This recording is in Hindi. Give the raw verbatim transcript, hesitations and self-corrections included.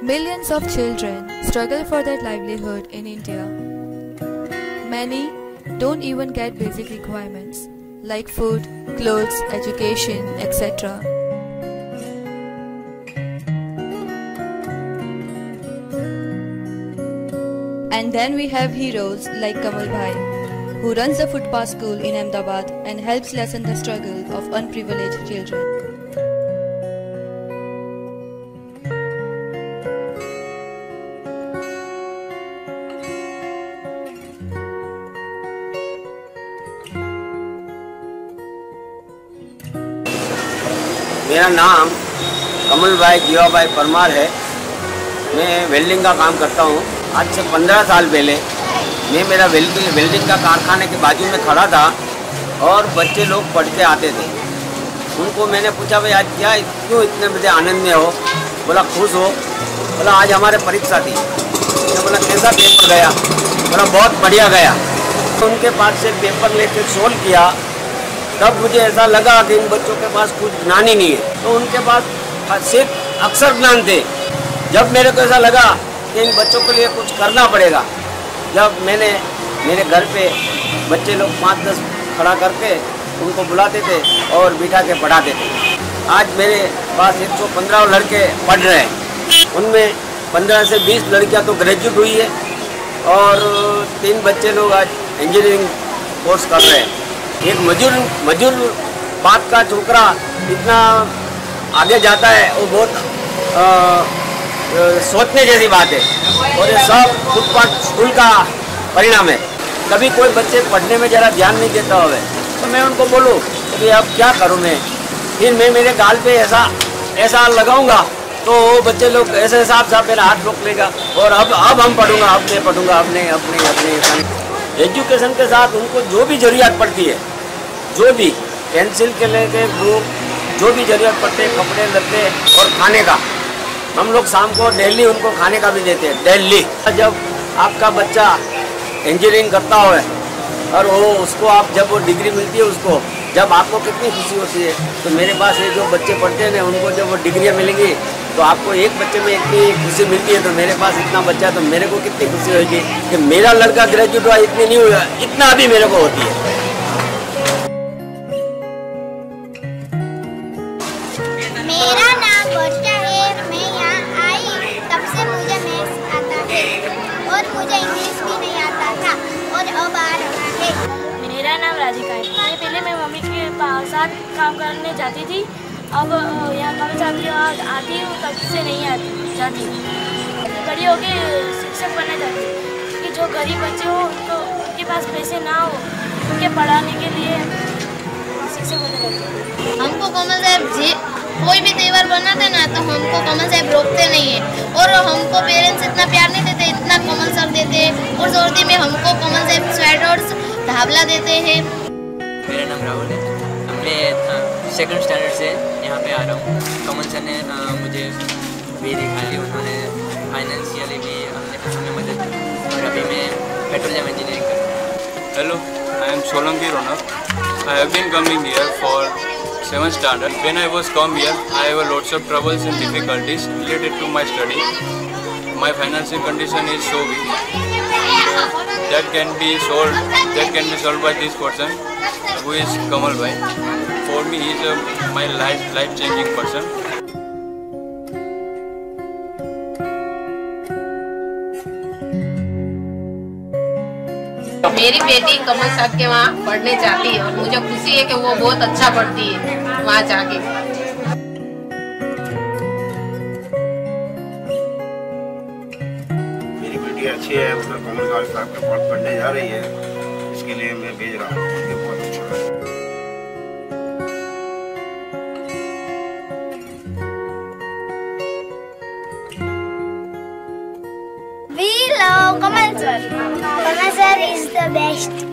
Millions of children struggle for their livelihood in India. Many don't even get basic requirements like food, clothes, education, et cetera. And then we have heroes like Kamal Bhai, who runs the footpath school in Ahmedabad and helps lessen the struggle of unprivileged children. मेरा नाम कमल भाई जीवा भाई परमार है। मैं वेल्डिंग का काम करता हूँ। आज से पंद्रह साल पहले मैं मेरा वेल्डिंग वेल्डिंग का कारखाने के बाजू में खड़ा था और बच्चे लोग पढ़ के आते थे। उनको मैंने पूछा भाई आज क्या क्यों इतने बजे आनंद में हो? बोला खुश हो। बोला आज हमारे परीक्षा थी। मैंने बोला कैसा पेपर गया? बोला बहुत बढ़िया गया। तो उनके पास से पेपर लेके सोल्व किया, तब मुझे ऐसा लगा कि इन बच्चों के पास कुछ ज्ञान ही नहीं है। तो उनके पास सिर्फ अक्षर ज्ञान थे। जब मेरे को ऐसा लगा कि इन बच्चों के लिए कुछ करना पड़ेगा, जब मैंने मेरे घर पे बच्चे लोग पाँच दस खड़ा करके उनको बुलाते थे और बिठा के पढ़ाते थे। आज मेरे पास एक सौ पंद्रह लड़के पढ़ रहे हैं। उनमें पंद्रह से बीस लड़कियां तो ग्रेजुएट हुई है और तीन बच्चे लोग आज इंजीनियरिंग कोर्स कर रहे हैं। एक मजूर मजूर बात का छोकरा इतना आगे जाता है, वो बहुत आ, आ, सोचने जैसी बात है। और ये सब फुटपाथ स्कूल का परिणाम है। कभी कोई बच्चे पढ़ने में ज़रा ध्यान नहीं देता होवे तो मैं उनको बोलूँ कि अब क्या करूँ मैं, फिर मैं मेरे गाल पे ऐसा ऐसा लगाऊंगा तो बच्चे लोग ऐसे हिसाब से मेरा हाथ रोक लेगा और अब अब हम पढ़ूंगा, अब मैं पढ़ूंगा, अपने अपने अपने एजुकेशन के साथ उनको जो भी ज़रूरत पड़ती है, जो भी पेंसिल के लेके बुक, जो भी ज़रूरत पड़ते हैं, कपड़े लत्ते और खाने का, हम लोग शाम को डेली उनको खाने का भी देते हैं डेली। जब आपका बच्चा इंजीनियरिंग करता हो और वो उसको आप जब वो डिग्री मिलती है उसको, जब आपको कितनी खुशी होती है। तो मेरे पास ये जो बच्चे पढ़ते हैं ना, उनको जब वो डिग्रियाँ मिलेंगी तो आपको एक बच्चे में इतनी खुशी मिलती है, तो मेरे पास इतना बच्चा है तो मेरे को कितनी खुशी होगी कि मेरा लड़का ग्रेजुएट हुआ, इतनी नहीं हुआ, इतना अभी मेरे को होती है। मेरा नाम वर्षा है। मैं यहाँ आई तब से मुझे मैथ्स आता है और मुझे इंग्लिश भी नहीं आता था और अब आ रहा है। मेरा नाम राधिका है। मैं पहले मैं मम्मी के साथ काम करने जाती थी, अब यहाँ काम जाती हूँ आती हूँ तब से नहीं आती जाती हूँ। बड़ी होके शिक्षक बनना चाहती हूँ कि जो गरीब बच्चे हो उनको उनके पास पैसे ना हो, उनके पढ़ाने के लिए शिक्षक बनना चाहती हूँ। हमको कमल साहब जी कोई भी त्यौहार बनाते ना तो हमको कमल साहब रोकते नहीं है और हमको पेरेंट्स इतना प्यार नहीं देते, इतना कमल सर देते हैं और सर्दी में हमको कमल साहब स्वेटर्स ढाबला देते हैं। मेरा नाम राहुल है। मैं सेकंड स्टैंडर्ड से यहाँ पे आ रहा हूँ। कमल सर ने आ, मुझे भी दिखाई, उन्होंने फाइनेंशियली भी हमने हमें मदद की और अभी मैं पेट्रोलियम इंजीनियरिंग कर रहा हूँ। Hello, I am Solanki Raunak. I have been coming here for seventh standard. When I was come here, I have lots of troubles and difficulties related to my study. My financial condition is so weak. That can be solved. That can be solved by this person, who is Kamal Bhai. For me, he is a, my life life changing person. मेरी बेटी कमल साहब के वहाँ पढ़ने जाती है और मुझे खुशी है कि वो बहुत अच्छा पढ़ती है वहाँ जाके। मेरी बेटी अच्छी है, वो कमल साहब के पास पढ़ने जा रही है, इसके लिए मैं भेज रहा हूँ। बहुत अच्छा है। We love Kamal sir. Kamal sir is the best.